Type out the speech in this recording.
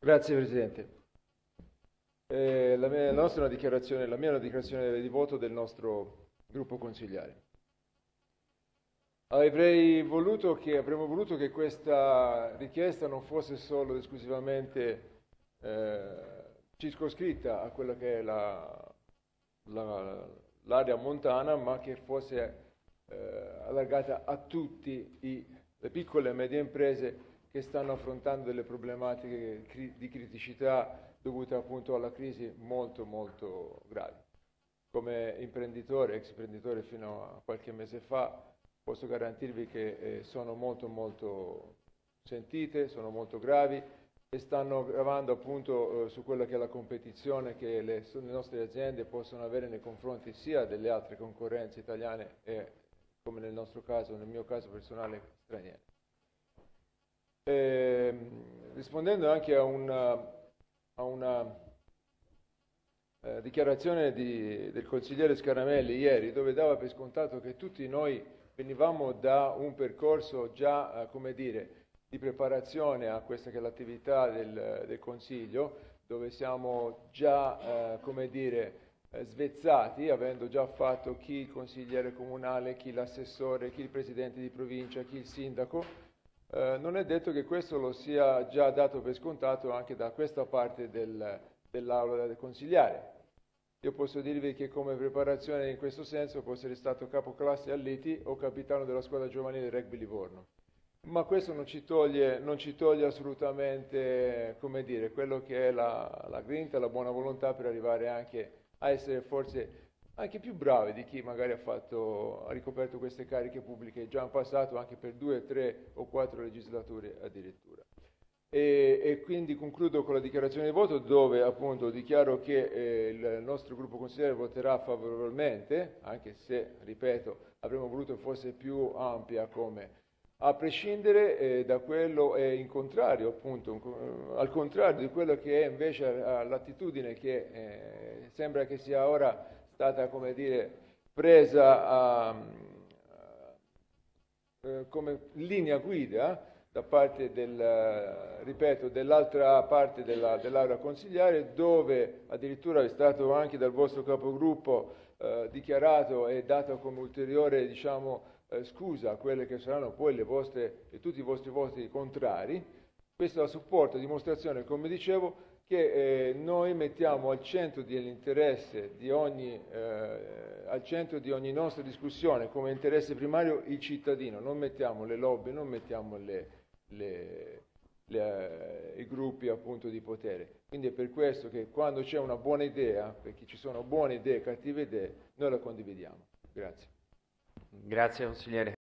Grazie Presidente. La mia è una dichiarazione di voto del nostro gruppo consigliare. Avremmo voluto che questa richiesta non fosse solo ed esclusivamente circoscritta a quella che è l'area montana, ma che fosse allargata a tutte le piccole e medie imprese che stanno affrontando delle problematiche di criticità dovute appunto alla crisi molto molto gravi. Come imprenditore, ex imprenditore fino a qualche mese fa, posso garantirvi che sono molto molto sentite, sono molto gravi e stanno gravando appunto su quella che è la competizione che le nostre aziende possono avere nei confronti sia delle altre concorrenze italiane e, come nel mio caso personale, straniere. Rispondendo anche a una dichiarazione del consigliere Scaramelli ieri, dove dava per scontato che tutti noi venivamo da un percorso già, come dire, di preparazione a questa che è l'attività del Consiglio, dove siamo già, come dire, svezzati, avendo già fatto chi il consigliere comunale, chi l'assessore, chi il presidente di provincia, chi il sindaco. Non è detto che questo lo sia già dato per scontato anche da questa parte dell'aula del consigliare. Io posso dirvi che come preparazione in questo senso può essere stato capoclasse a Liti o capitano della squadra giovanile Rugby Livorno. Ma questo non ci toglie assolutamente, come dire, quello che è la grinta, la buona volontà per arrivare anche a essere forse anche più bravi di chi magari ha ricoperto queste cariche pubbliche già in passato, anche per 2, 3 o 4 legislature addirittura. E quindi concludo con la dichiarazione di voto dove appunto dichiaro che il nostro gruppo consigliare voterà favorevolmente, anche se, ripeto, avremmo voluto fosse più ampia come a prescindere da quello è in contrario, appunto, al contrario di quello che è invece l'attitudine che sembra che sia ora stata, come dire, presa come linea guida da parte ripeto, dell'altra parte dell'area consigliare, dove addirittura è stato anche dal vostro capogruppo dichiarato e dato come ulteriore, diciamo, scusa a quelle che saranno poi tutti i vostri voti contrari. Questo a supporto, a dimostrazione, come dicevo, che noi mettiamo al centro dell'interesse al centro di ogni nostra discussione come interesse primario il cittadino, non mettiamo le lobby, non mettiamo i gruppi appunto di potere. Quindi è per questo che quando c'è una buona idea, perché ci sono buone idee e cattive idee, noi la condividiamo. Grazie. Grazie consigliere.